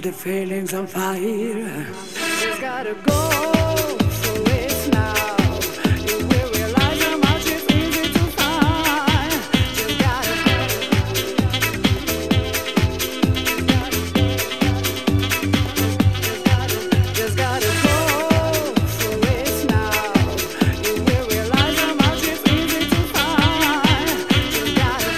bad feelings on fire. Just gotta go for it now. You will realize how much it's easy to find. Just gotta go for it now. You will realize how much it's easy to find. Just gotta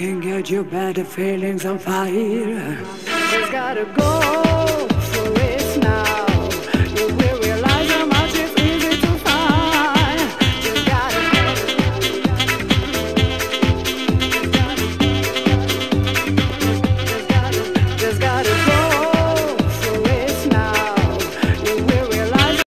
your bad feelings on fire. Just gotta go for it